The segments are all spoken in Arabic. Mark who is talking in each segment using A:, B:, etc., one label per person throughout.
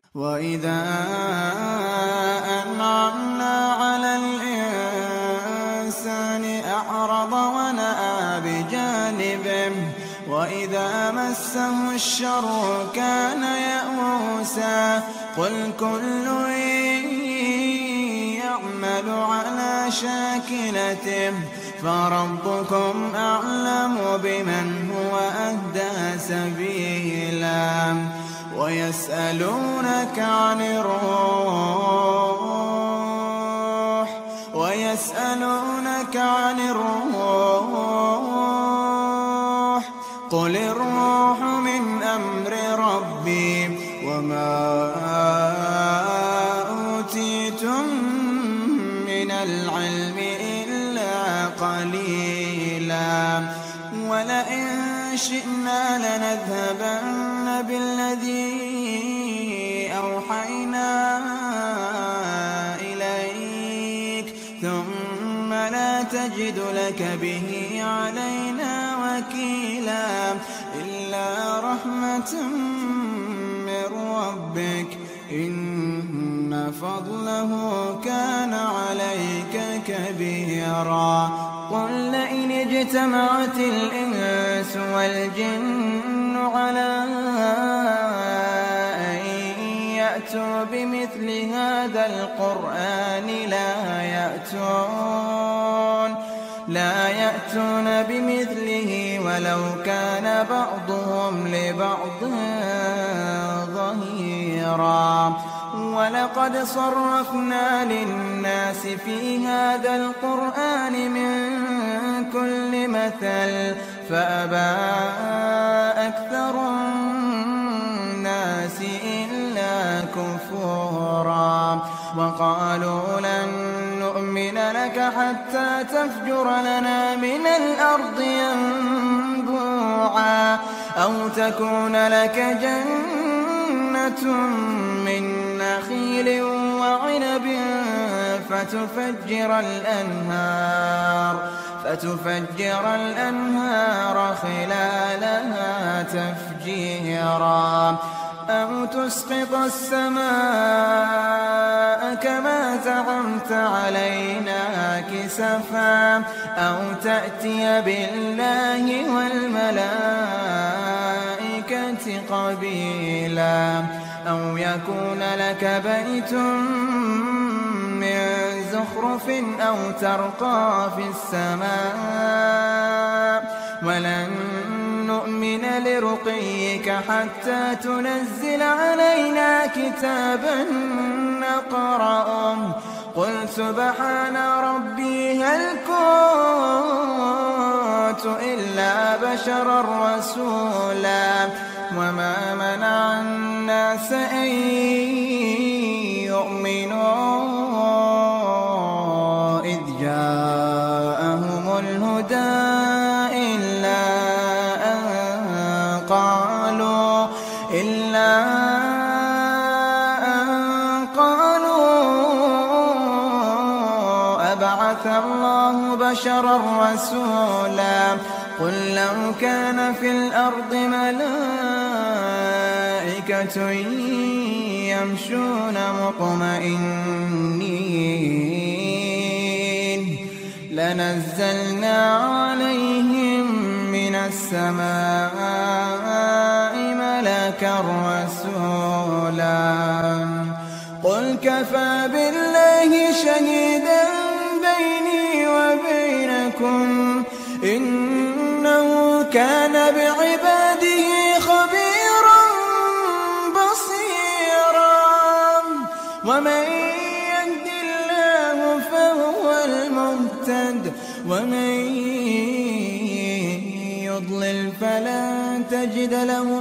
A: وإذا أنعمنا على الإنسان أعرض ونأى بجانبه وإذا مسه الشر كان يئوسا قل كل يعمل على شاكلته فربكم أعلم بمن هو أهدى سبيلا ويسألونك عن الروح قل الروح من أمر ربي وما أوتيتم من العلم إلا قليلا ولئن شئنا لنذهبن بالذي أوحينا إليك ثم لا تجد لك به علينا وكيلا إلا رحمة من ربك إن فضله كان عليك كبيرا قل لئن اجتمعت الإنس والجن على أن يأتوا بمثل هذا القرآن لا يأتون بمثله ولو كان بعضهم لبعض ظهيرا ولقد صرفنا للناس في هذا القرآن من كل مثل فأبى أكثر الناس إلا كفورا وقالوا لن نؤمن لك حتى تفجر لنا من الأرض ينبوعا أو تكون لك جنة من نخيل وعنب فتفجر الأنهار خلالها تفجيرا أو تسقط السماء كما زعمت علينا كسفا أو تأتي بالله والملائكة قبيلا أو يكون لك بيت من زخرف أو ترقى في السماء ولن نؤمن لرقيك حتى تنزل علينا كتابا نقرأه قل سبحان ربي هل كنت إلا بشرا رسولا وما منع الناس أن يؤمنوا إذ جاءهم الهدى إلا أن قالوا أبعث الله بشرا رسولا قل لو كان في الأرض ملائكة يمشون مطمئنين لنزلنا عليهم من السماء ملكا رسولا قل كفى بالله شهيدا بيني وبينكم إنه كان بعباده خبيرا بصيرا ومن يهد الله فهو المهتد ومن يضلل فلن تجد لهم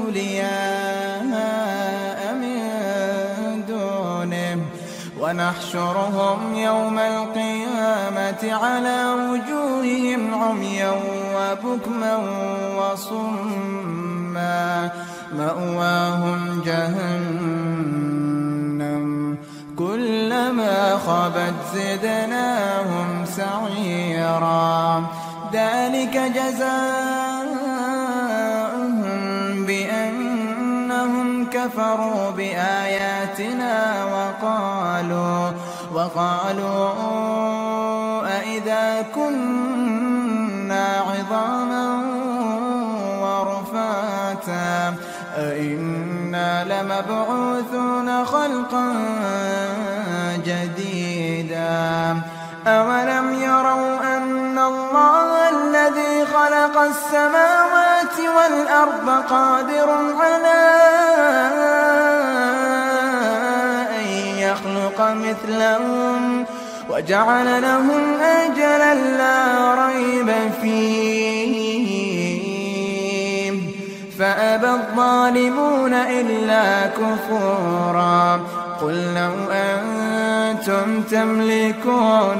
A: أولياء من دونه ونحشرهم يوم القيامة على وجوههم عميا وبكما وصما مأواهم جهنم كلما خبت زدناهم سعيرا ذلك جزاؤهم بأنهم كفروا بآياتنا وقالوا أإذا كنا عظاما ورفاتا أإنا لمبعوثون خلقا جديدا أولم يروا أن الله الذي خلق السماوات والأرض قادر على أن يخلق مثلهم وجعل لهم أجلا لا ريب فيه فأبى الظالمون إلا كفورا قل لو أنتم تملكون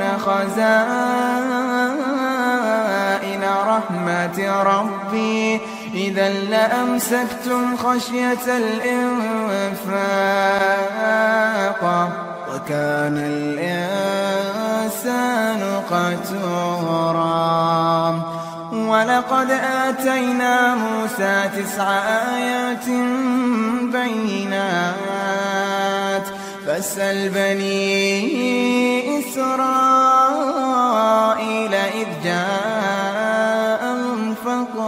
A: خزائن رحمة ربي إذا لأمسكتم خشية الإنفاق وكان الإنسان قتورا ولقد آتينا موسى 9 آيات بينات فاسأل بني إسرائيل إذ جاءهم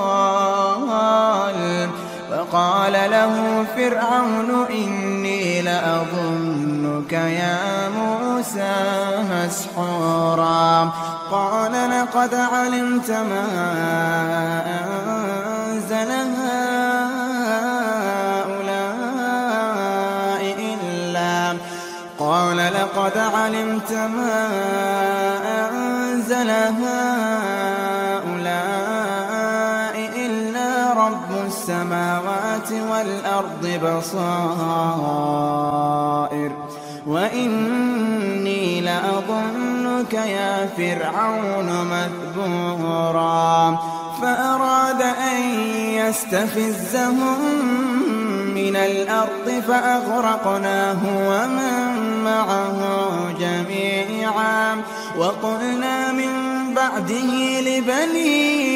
A: فقال له فرعون إني لأظنك يا موسى مسحورا قال لقد علمت ما أنزل هؤلاء إلا رب السماوات والأرض بصائر وإني لأظنك يا فرعون مثبورا فأراد أن يستفزهم من الأرض فأغرقناه ومن معه جميعا وقلنا من بعده لبني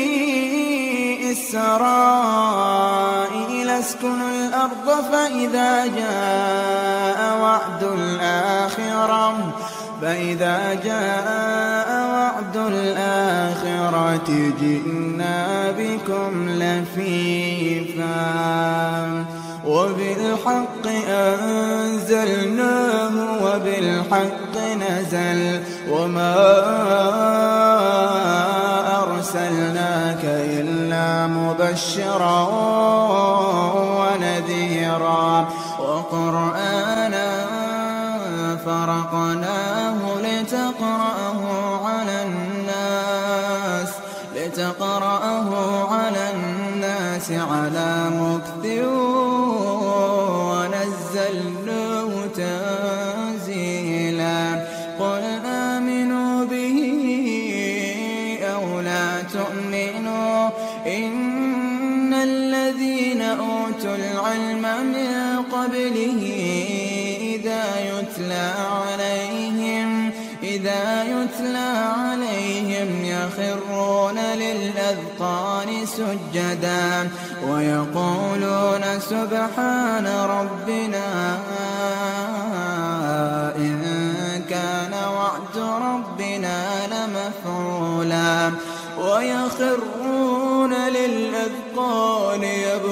A: إسرائيل اسكنوا الأرض فإذا جاء وعد الآخرة جئنا بكم لفيفا وبالحق أنزلناه وبالحق نزل وما أرسلناك إلا مبشرا ونذيرا وقرآنا فرقناه لتقرأه على الناس على مكث ونزلناه تنزيلا قل آمنوا به أو لا تؤمنوا إن الذين أوتوا العلم من قبله إذا يتلى عليهم يخرون للأذقان سجدا ويقولون سبحان ربنا إن كان وعد ربنا لمفعولا ويخرون للأذقان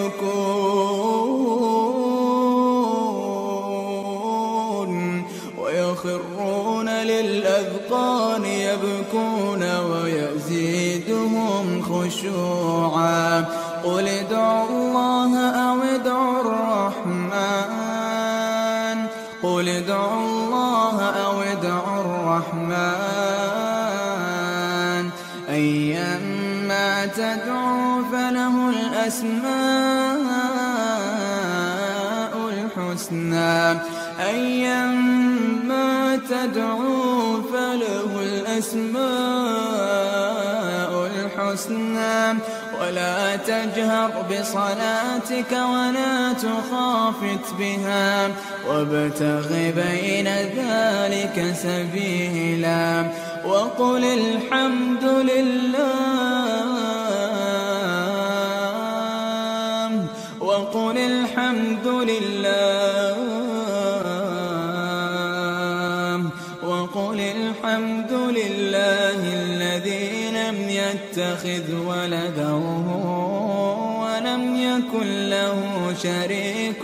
A: يبكون ويزيدهم خشوعا قل ادعوا الله أو ادعوا الرحمن أيما تدعوا فله الأسماء الحسنى ولا تجهر بصلاتك ولا تخافت بها وابتغ بين ذلك سبيلا وقل الحمد لله الحمد لله الذي لم يتخذ ولدا ولم يكن له شريك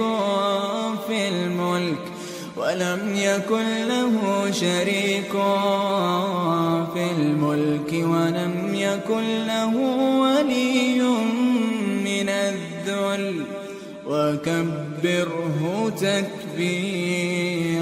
A: في الملك ولم يكن له ولي من الذل وكبره تكبيرا.